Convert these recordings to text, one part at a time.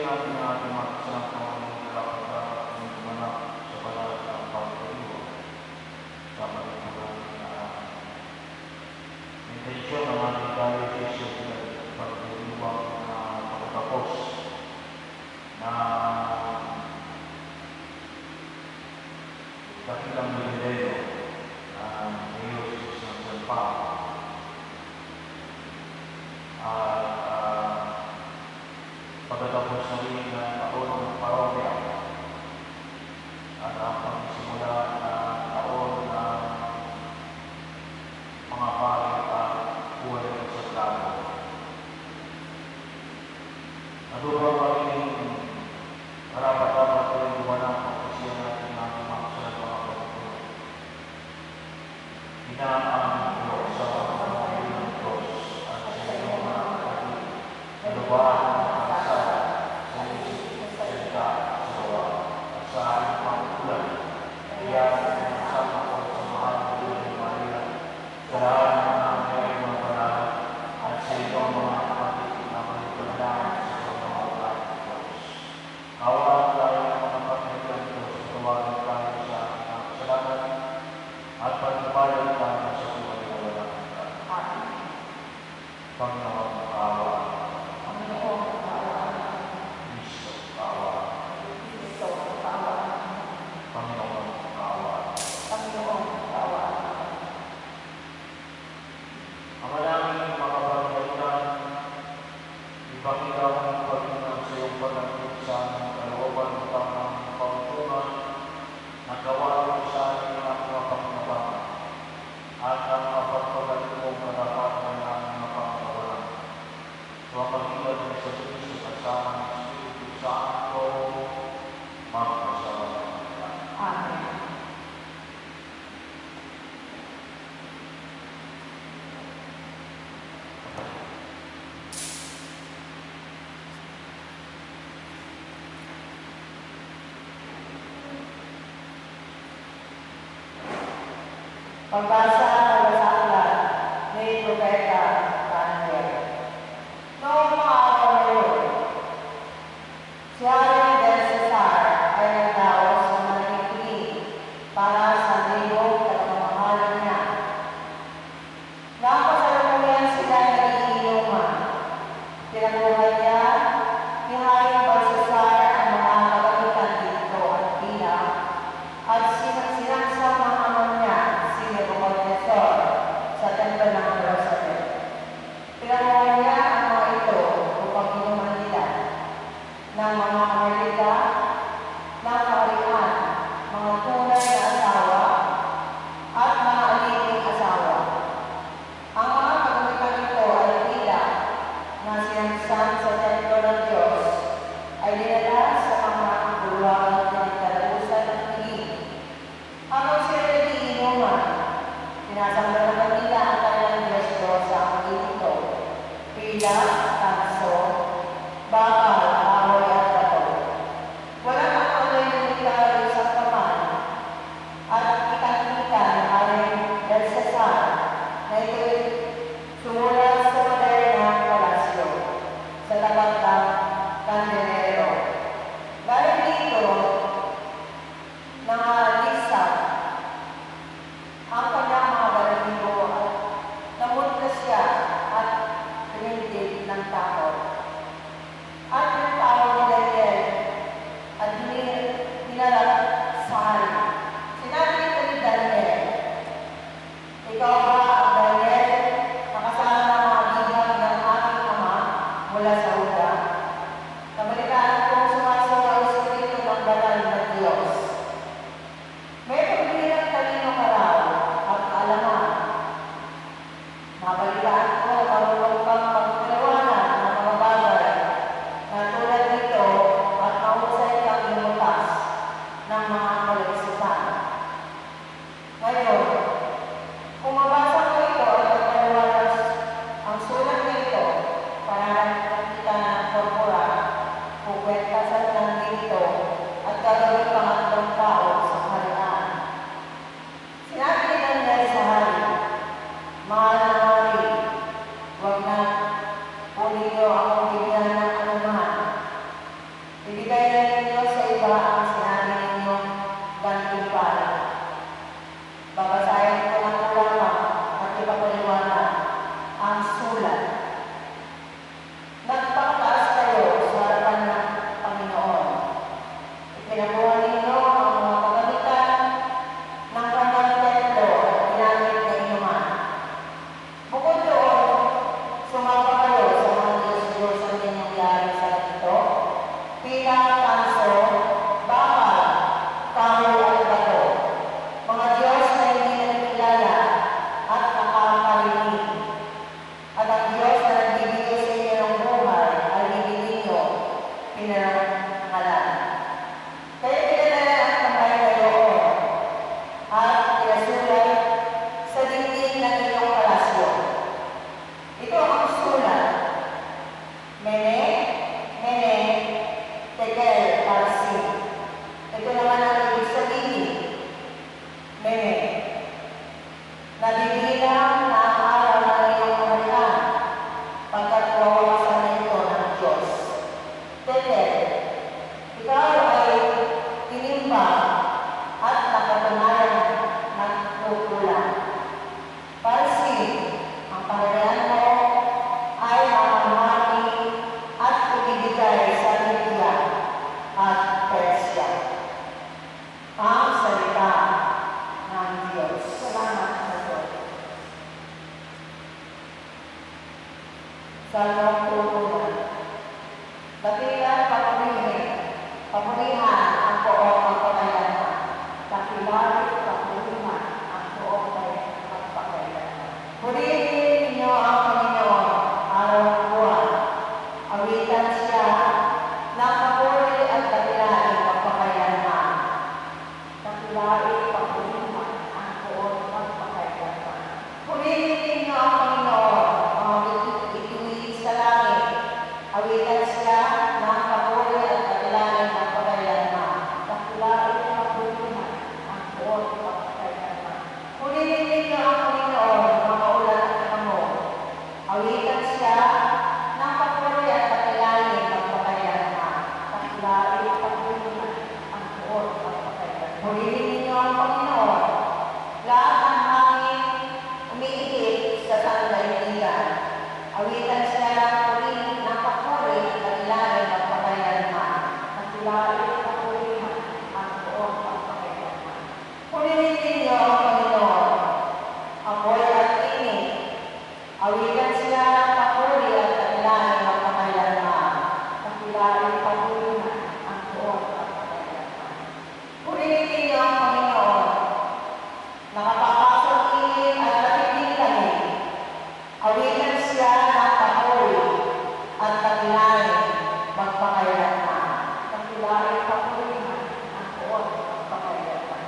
natin ang ating mga kasalangan ng dapat ng gumanak sa banal ng pagkaliwa sa pagkakaroon na intensyon ng ating diocese na pagkaliwang na pagkatapos na dakilang milidero ng diocese ng San Pao at pagkatapos na rin ng taon ng parokya at ang pagsimula ng taon ng mga pari at buhay ng sagrado. Natulong pa rin karapat-dapat ko rin gumanap ang pasiya natin ng mga kasalan mga pagkakulo. Inaang Diyos sa mga ng Diyos at sa inyong mga kapatid na lubahan ng kasal sa isip, salita, sa gawa at sa aking pagkukulan. Kaya sama ko sa mahal na Virgen Maria, sa lahat ng mga banal at sa inyong mga kapatid na manipulahan sa mga ng Diyos. Awaan tayo ng mga kapatid ng Diyos at tawagan tayo sa ating kasalanan at pagpapalan tayo sa buhay na walang hanggan. Panginoon, kaawaan. Panginoon, kaawaan. Kristo, kaawaan. Kristo, kaawaan. Panginoon, kaawaan. Panginoon, kaawaan. Ang mananging makabagaitan, ipakita mo ang paglinang sa iyong pag-angkot sa aming kalooban ng tamang pagtutunan na gawa mo sa aming mga panginabangan at ang mapagpagaling mong katapatan ng aming mapangkawalan. Sa pag-ilan ng sa Diyos sa kasama ng Espiritu Santo, magpasalamat ka. Amen. Pagbasa ng aklat ni Propeta Daniel. Noong mga araw na yun, si Hari Belshazzar ay nagdaos ng manahimik para sa libong pagmamahalan niya. Nang kasalukuyan sila nagiinuman, tinaguhan niya ni Hari Belshazzar ang mga kagamitan dito at bilang at sinagsang mga aman niya sa templo ng Jerusalem. Pinagawa niya ang mga ito upang inuman nila ng mga kamarita, ng kaharian, mga tunay na asawa, at mga aliping asawa. Ang mga kagamitan ito ay bilang na sinagsan sa templo ng Diyos ay dinala sa mga bulwagang pinagkalabusan ng tingin. Habang sila nagiinuman, sinasambalaman nila ang kanilang Diyos sa ang ito, pilas, tanso, bakal, ahoy at bato. Walang ako'y lumikari sa kaman at ikakita ng Haring Belshazzar na ito'y sumulat sa modernang palasyo sa tapat ng kandelero. Dahil dito, nangalisap ang kanyang mga balahibo at namutla siya at tumindig ng takot. At yung tao ni Daniel at hinarap sa hari. Sinabi nito ni Daniel, ikaw ba ang Daniel, nakasama ng mga bihag ng aking ama mula sa Huda? Kabalitaan kong sumasayaw sa Espiritu ng banal na Diyos. May pagbilang talino ka raw at alaman. Mabalitaan ko na marunong kang magpaliwanag ng mga bagay na tulad nito at mahusay kang lumutas ng mga kaligsusan. Ngayon, kung mabasa mo ito at magpaliwanag ang sulat nito, para nakita dalawang turunan. Dakilan, papurihan ang poong magpakailanman. Dakilan, papurihan ang poong magpakailanman. Purihin ninyo ang Panginoon, araw ng buwan. Awitan siya ng papuri at dakilain magpakailanman. Dakilain, papurihan ang poong magpakailanman. Purihin ninyo ang Panginoon, mga bituin sa langit. Awitan siya ng papuri at dakilain magpakailanman. Dakilain, papurihan ang poong magpakailanman. Purihin ninyo ang Panginoon, mga ulan at hamon. Awitan siya ng papuri at dakilain magpakailanman. Dakilain, papurihan ang poong magpakailanman. Purihin ninyo ang Panginoon, lahat ng hangin umiihip sa sandaigdigan. Awitan siya ng papuri at dakilain magpakailanman. Dakilain, papurihan ang poong magpakailanman. Purihin ninyo ang Panginoon, apoy at init. Awitan siya ng papuri at dakilain magpakailanman. Dakilain, papurihan ang poong magpakailanman. Purihin ninyo ang Panginoon, nakapapasok init at matinding lamig. Awitan siya ng papuri at dakilain magpakailanman. Dakilain, papurihan ang poong magpakailanman.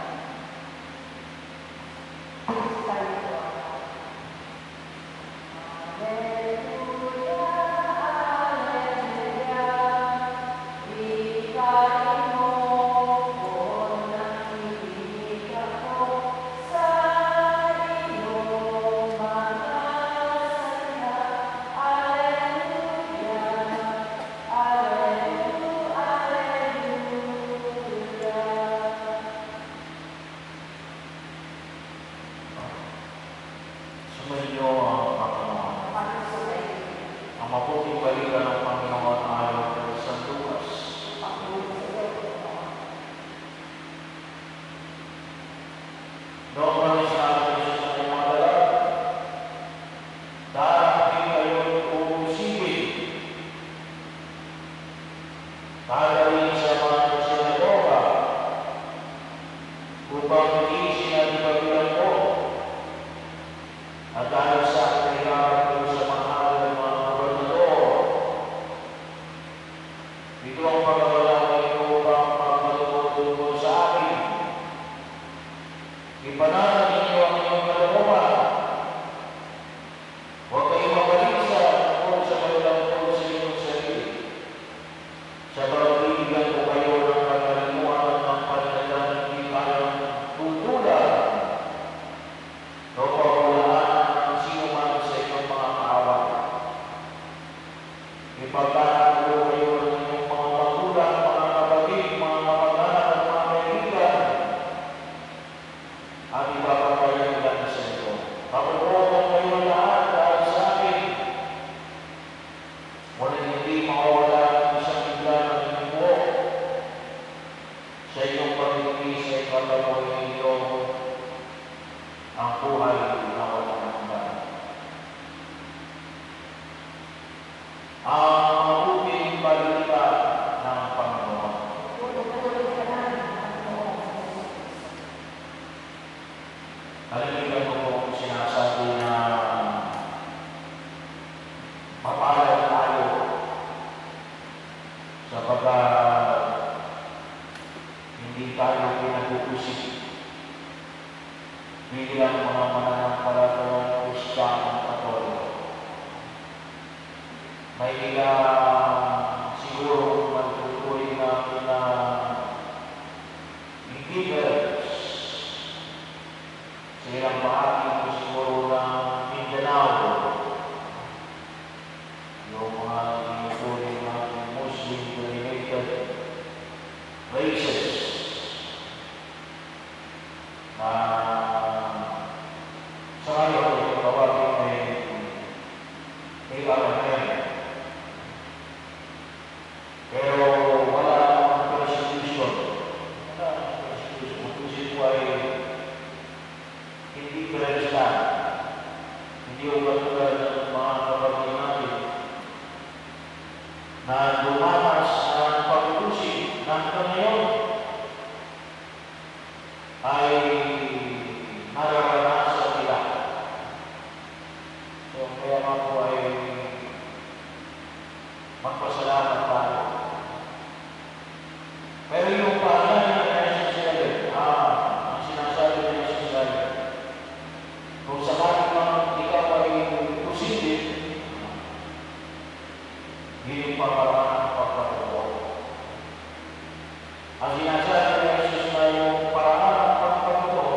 Sumainyo ang Panginoon. Ang mabuting balita ng Panginoon ayon kay San Lucas. Noong kami sinabi niya sa kanyang mga dalaga, darating kayo'y uusipin. Dadalhin sa mga sinagoga upang hindi sinalipagilan ko. At dahil sa akin ay harap ko sa mahal ng mga gobernador, ito ang pagkakalaman ko upang magpatutulong sa akin. Ipananan ninyo ang inyong kalooban. Huwag kayong mabalisa kung sa kanilang tungkol sa inyong sarili. Sa pag-ibigyan ko kayo ng kagalimuan at ng pananalang hindi kayang tutulan. No pagkulaan ng sino man sa inyong mga kaaway. Ipagkakagulo kayo ng inyong mga magulang, mga kapatid, mga kamag-anak at mga kaibigan. At ipapapayagdan sa inyo. Pakukuhan kayo lahat dahil sa akin. Walang hindi mawawala ng isang bigla ng inyong buhok. Sa inyong pag-ibig sa ikalawa ninyo ang buhay na walang hanggan. Ang mabuting balita ng Panginoon. Naliligan ko kung sinasabi na mapalad tayo sapagkat hindi tayo pinag-uusip bilang mga mananampalatayang Kristiyanong Katoliko. May ilang siguro magtutuloy natin na believers sa ilang bahagi mo siguro ng Mindanao, yung mga tinutuloy natin Muslim-dominated races na sa ngayon ay tawagin ay ARM. na dumanas ng pag-uusig ng ngayon ay nararanasan nila. So, kaya nga po ay magpasalamat tayo. Pero yung paalala na necessary, ang sinasabi na necessary, kung sakaling mang ikaw ay positive, hindi pa parang ang pagpapagawa. Ang sinasabi na Jesus na yung paraan ng pagpapagawa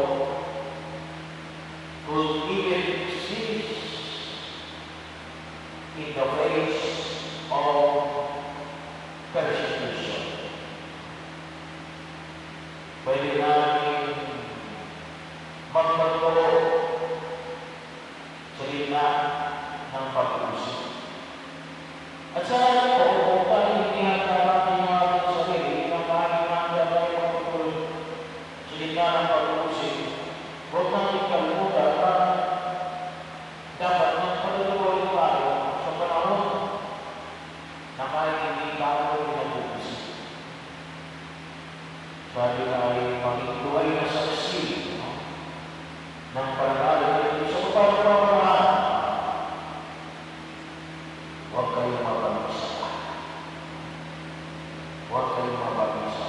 could even exist in the face of persecution. Pwede namin magpagpagawa sa gitna ng pag-uusap. At sa akin po, kung tayo hinihanda natin yung ating sarili, kung tayo hinihanda tayo magpapagpagpag sa gitna ng pag-uusap, huwag natin kalimutan na dapat magpagpagpag tayo sa panahon na kahit hindi tayo pinag-uusap. Sabi na ay maging na sa kasi ng pananalig sa pagpapagpag. Huwag kayong mababisa. Huwag kayong mababisa.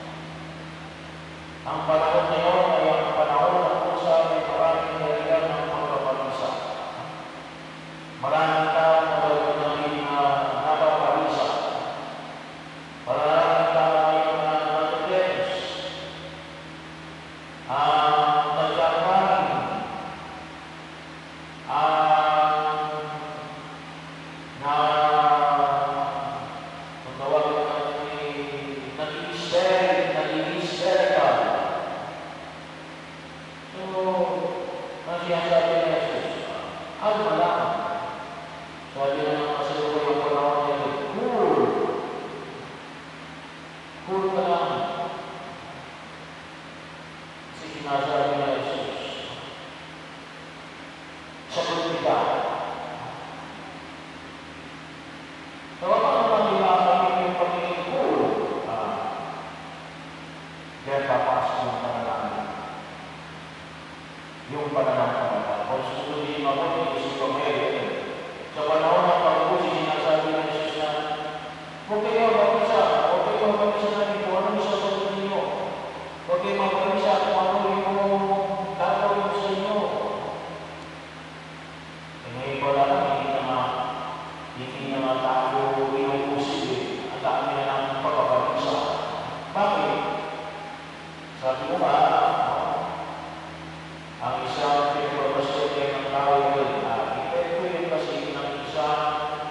Ang panahon na yun ay ang panahon na kung saan may maraming dahilan ng pagpapabisa. Maraming tao na napapabisa. Maraming tao ngayon na natutens. Nagkakaroon. Yung pananampalataya. Kung susundin mo ako, isip ko ngayon. Sa panahon ng pag-uusap, sinasabi ng Jesus na, huwag kayo mababisa. Huwag kayo mababisa natin kung ano yung sasabihin niyo. Huwag kayo mababisa kung ano yung gagawin sa inyo. E ngayon pala, hindi na tayo inuusip ang dami na ng pagpapabisa. Bakit? Sabi ko ba, ang isang pinagpapasya ng tao yun, ipwede ko yun kasi ng isang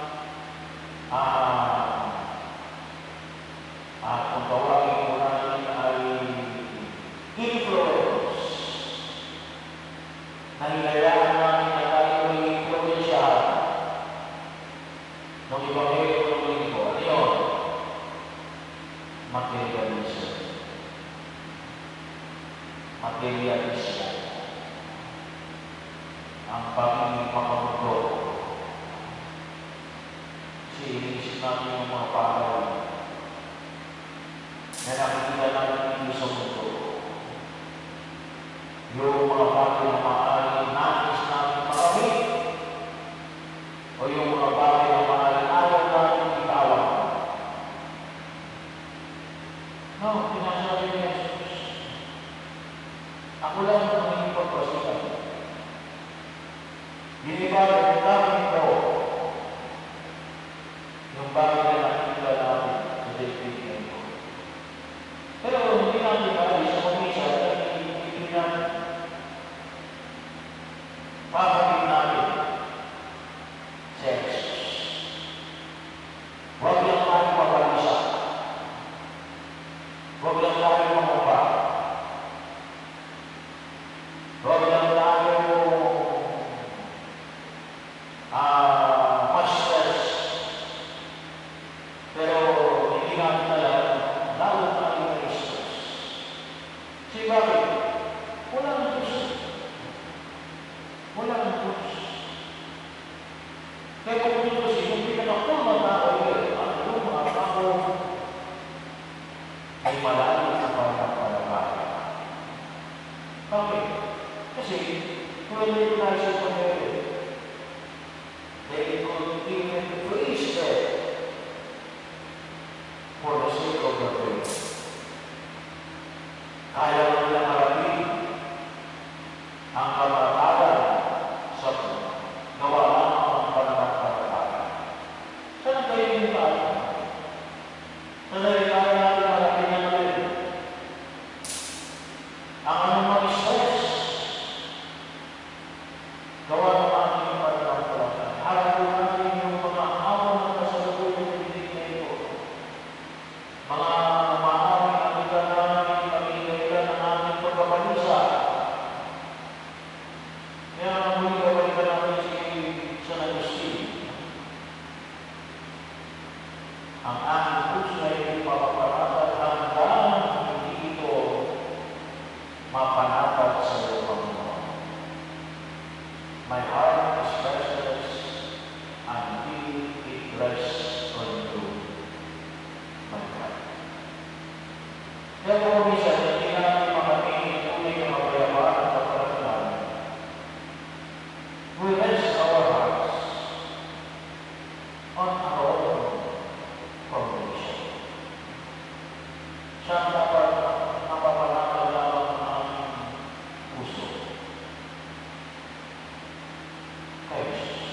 kung tawagin ko natin ay influence. Nahilayaan namin na tayo may influensya ng ibanghelyo ng linggo. Ano yun? Materialism. Materialism. Ang pagiging makamundo. Kasi inisip natin yung mga bagay na nakikita natin dito sa mundo. Yung mga bagay na maaaring nais natin makamit o yung mga bagay na maaaring ayaw natin itawan. No, pinasabi ni Jesus. Ako lang ang hindi pagpasikan. Binibalik namin ito yung bagay na nakikita natin sa daigdig ko. Pero hindi natin maalis sa kumisa at hindi natin papagin natin sex. Huwag lang tayo papalisa. Huwag lang tayo mamapa. Huwag lang tayo Ang aking puso ay ipapaparatag hanggang hindi ito mapanatag sa iyo, Panginoon. My heart is restless until it rests on you, my God. Kaya kung minsan, hindi natin makatingin tunay na mapayaman at kaparalan, we rest our hearts on our own foundation. Siya ang dapat napapanatag lamang ang puso. Kay Jesus.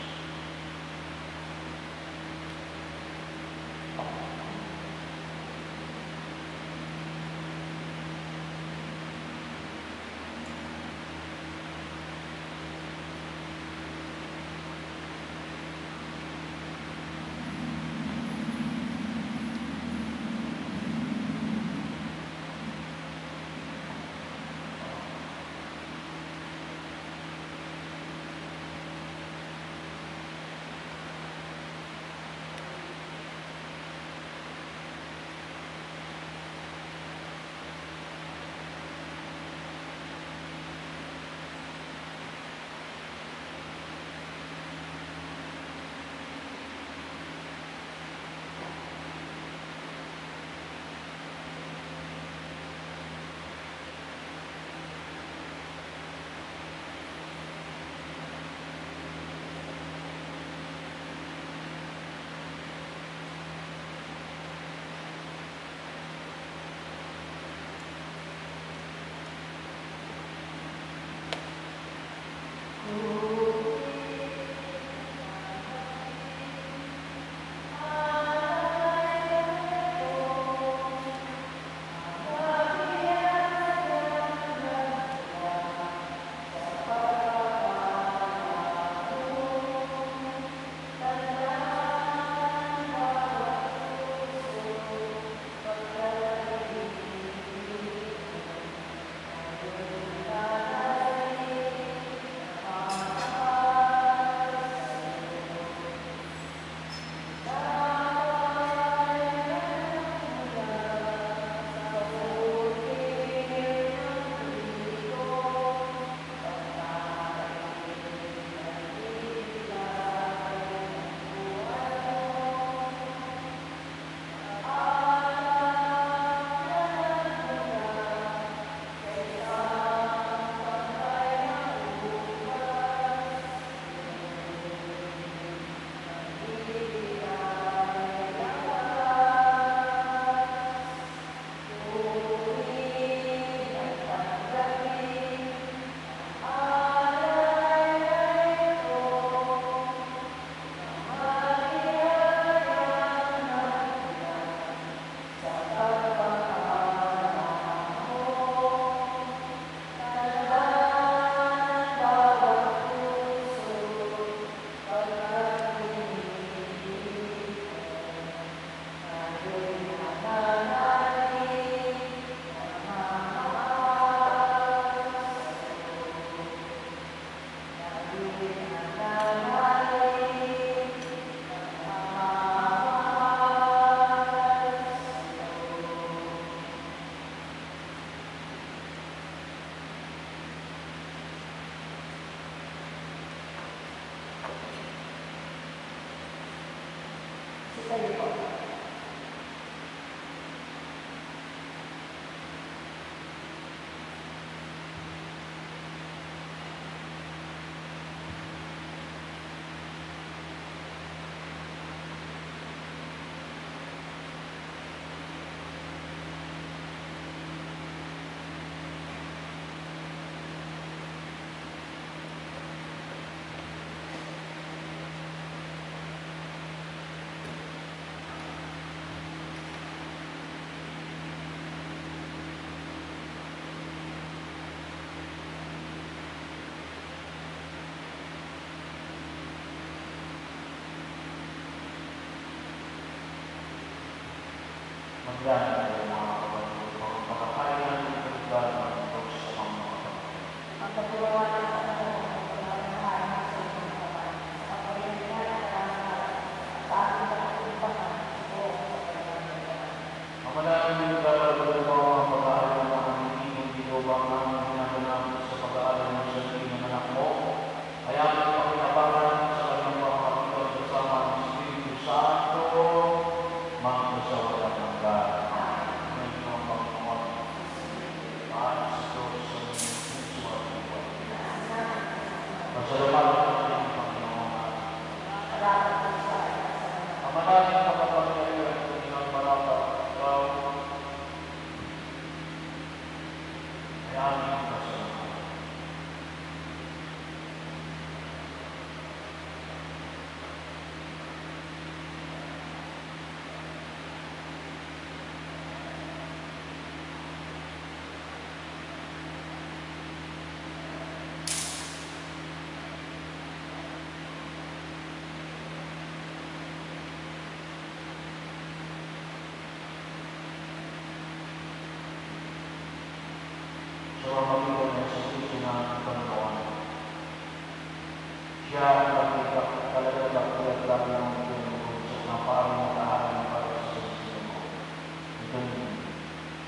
Magdaan tayo mga kapatid, kung makakain natin ng pagdaan ng Diyos sa mga kapatid. Ang pagkawa ng pagkakaroon sa mga kapatid, sa pagkakaroon sa ating pagkakaroon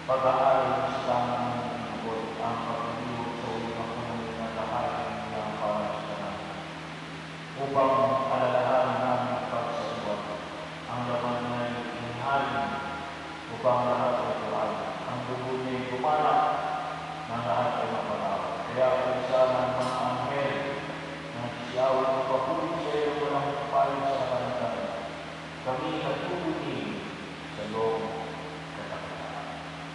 Pag-aaral sa tanang ng lingkod ang pag-iwag sa ulang unang nalahain niyang kawalan upang alalahanin namin ang pagsaliwag. Ang laman niya'y inihalin upang lahat ay tuwal. Ang dugo niya'y tumalak ng lahat ay mapalaw. Kaya kaisa ng mga anghel na nagsiyawin ng papulit sa iyo walang payo sa kalantan. Kami natutulin sa loob katakatan.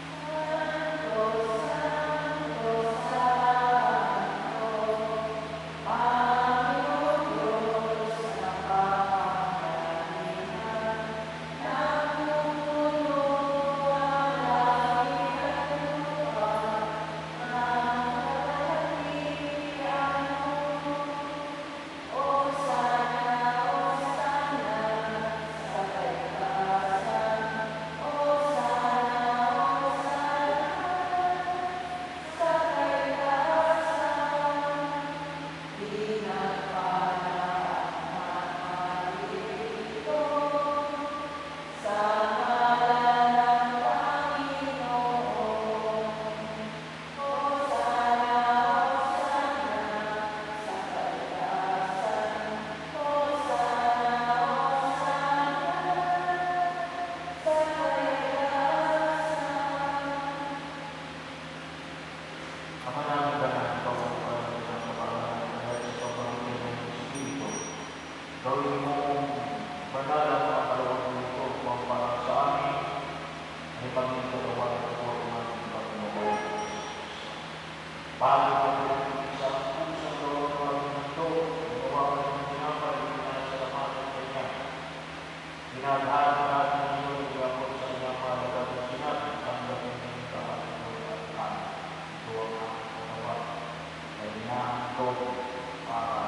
Ama namin ganang ikaw ang pagkakas ng kapalaran dahil sa pagkakas ng Espiritu. Gawin mo banal ang kakalawang nito upang para sa amin ay maging katawan at katawan ng ating Panginoon. Bago ko po isang pusang loob ng aming mundo, gawa ko ng tinapay na pinasalamatan kanya. Ginagahal natin ngayon ang gawin sa kanyang mahalagang na sinabi ang gawin ng kahalagaw at kami. Ito ang aming katawan. Ay inaantog para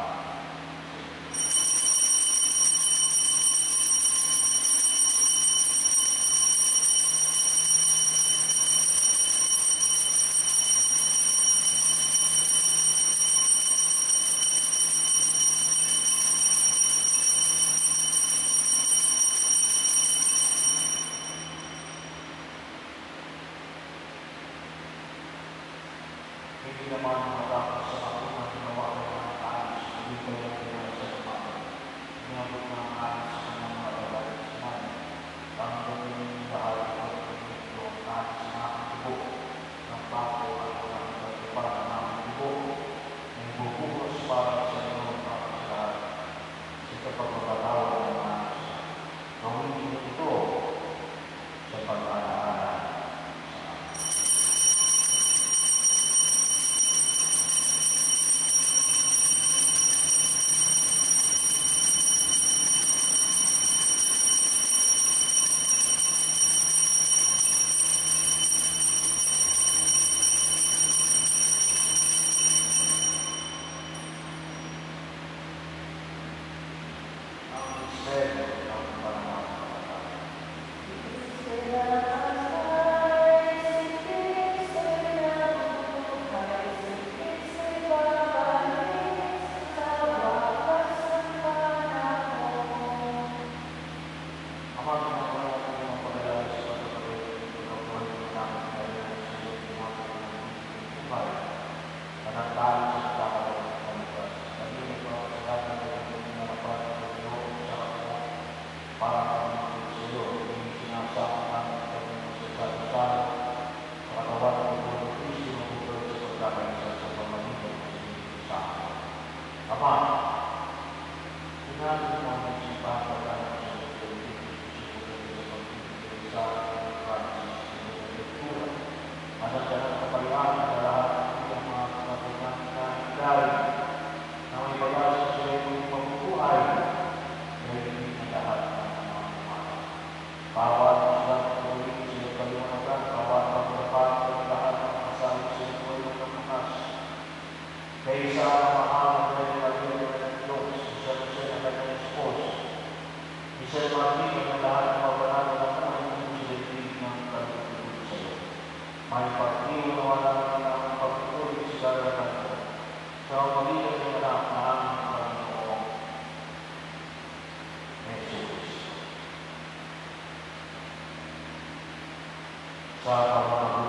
hindi naman matapos sa ako na ginawa ko ng alis, hindi ko yung pinasalamatan. Inabot ng alis sa kanyang matagal at sinabi, ang gawin yung bahal ko at ito ang alis na aking dugo, ng pako at ang pagkipag ng aking dugo, na ibubuhos para sa iyo para sa lahat, sa kapagpapatawa ng alis. Gawin niyo ito sa pag-alaala. Kaysa mahal na yung Diyos, isa siya ang kanyang esposo. Isa naman ang lahat ng mabanal na buhay ng silipin ng kaluluwa sa iyo. May pag-iwan naman ang pagtuloy sa kalagayan sa pamilya ng anak na aming Panginoon Jesus. Sa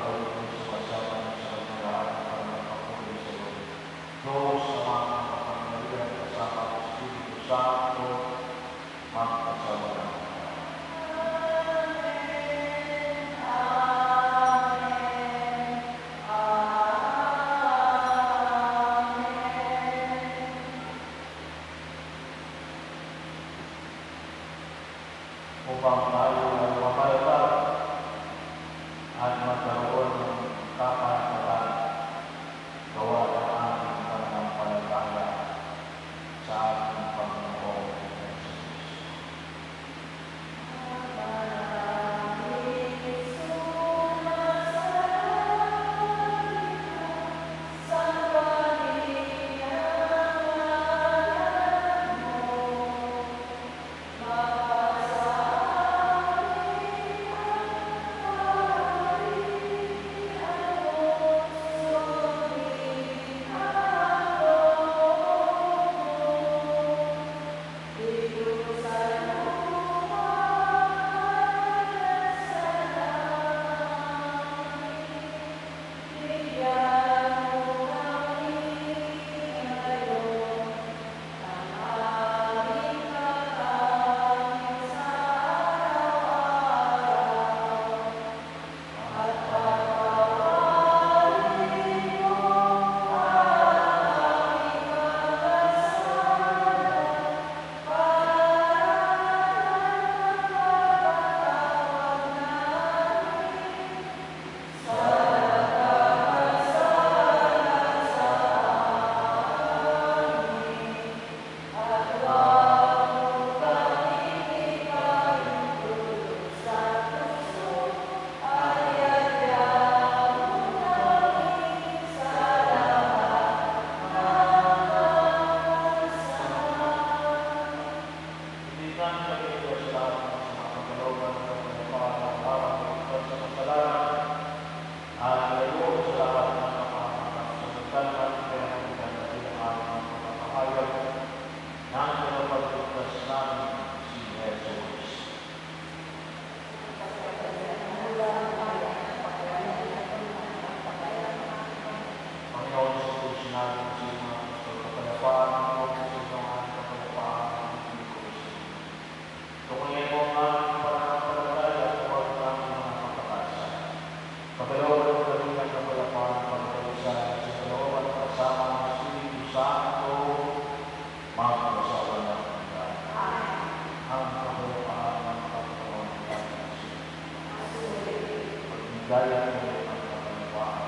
Ligaya mo ang kapayapaan.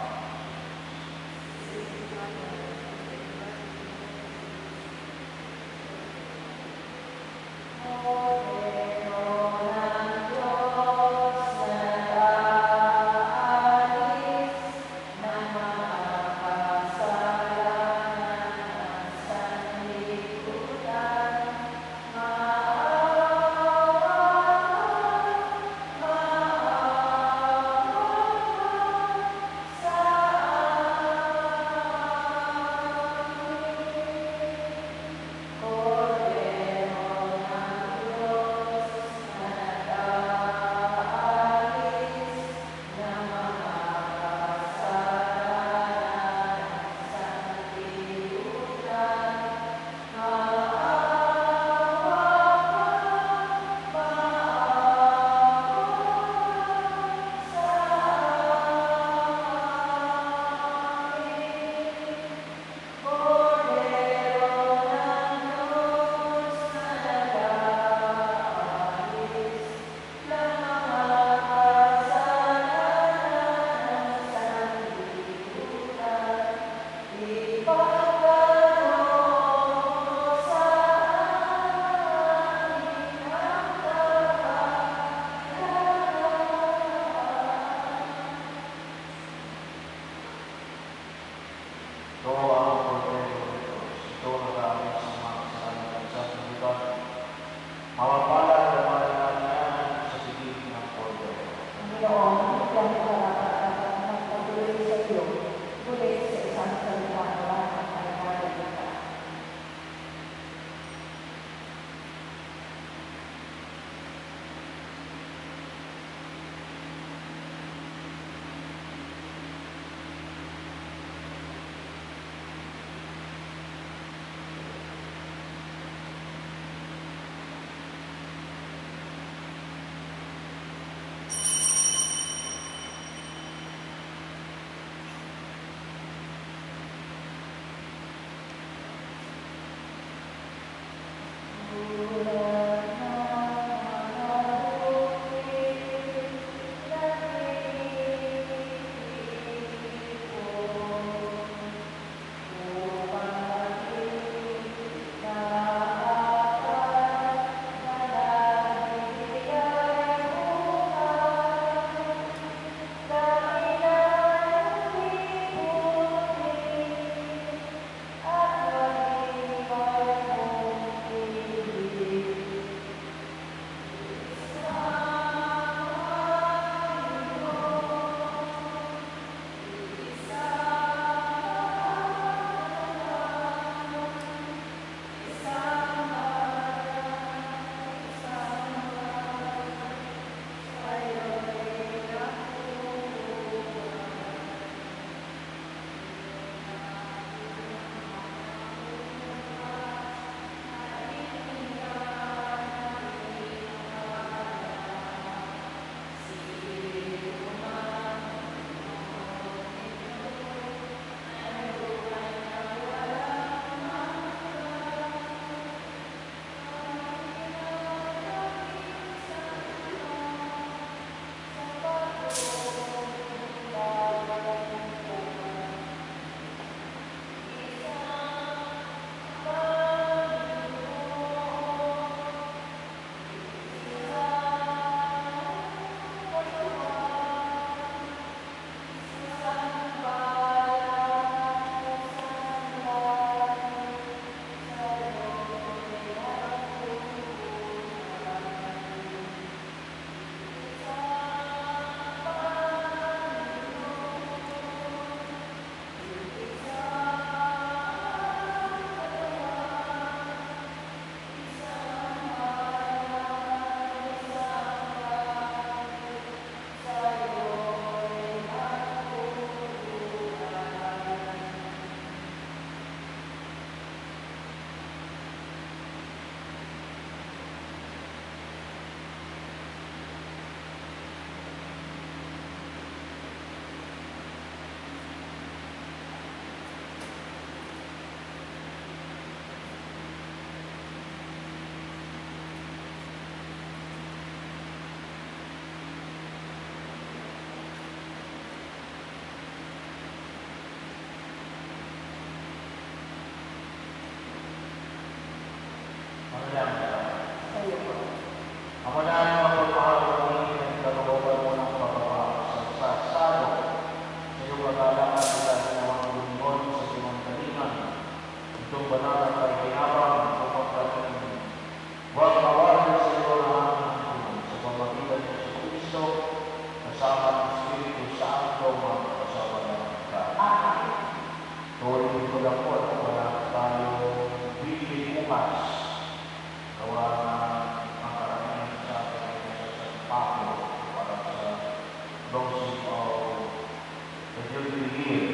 closing of the Jubilee year.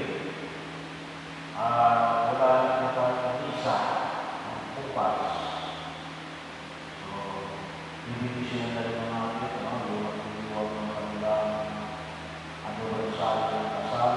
Wala na tayo isa ang bukas. So, bibigyan na rin natin yung ng kanilang aniversario ng kasal.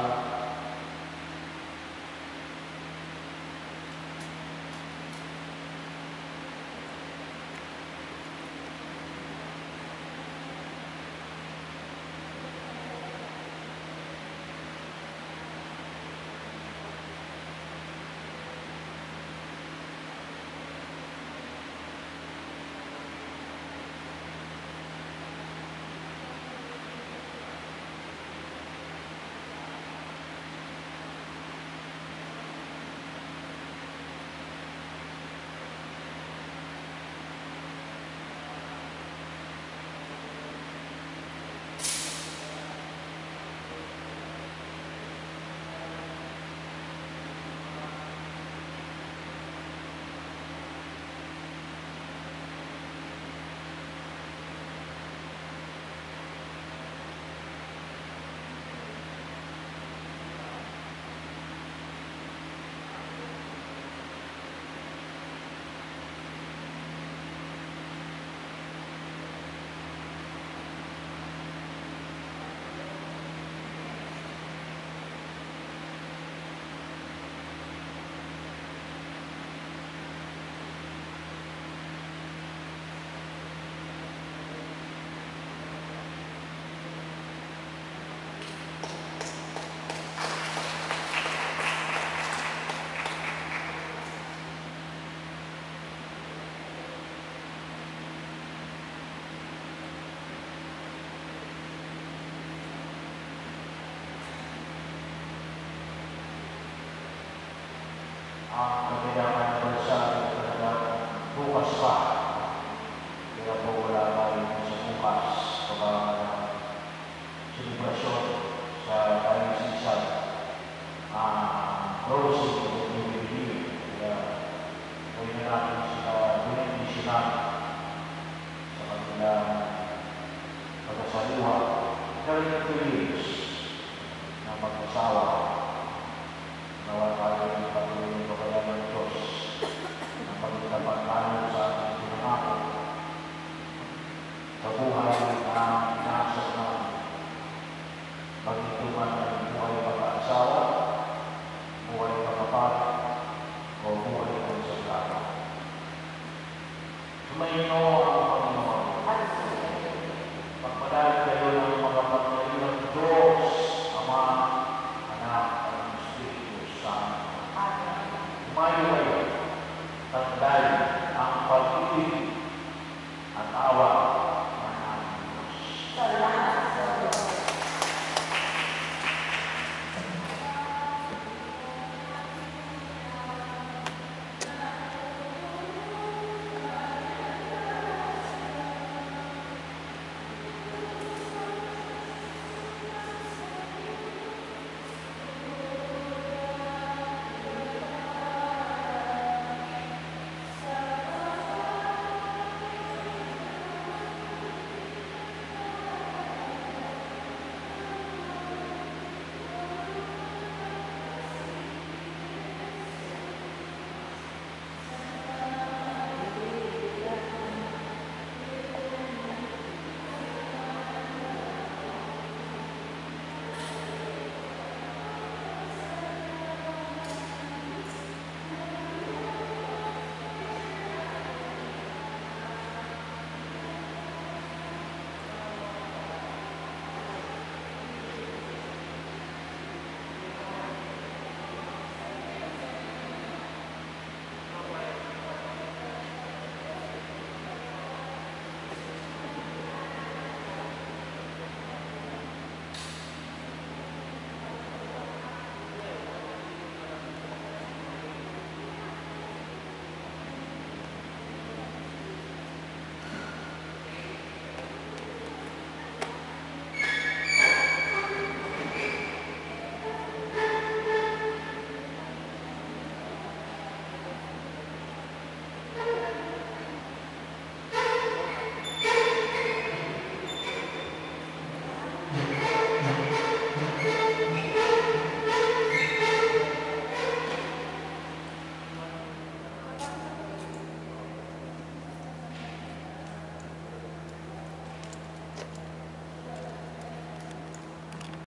Ang kailangan naman sa bukas pa. Kaya po wala tayo sa bukas para selebrasyon sa tayong season. Closing of the Jubilee. Kaya pwede natin sila binibisyonan sa kanilang pagkasaliwa. Kaya ito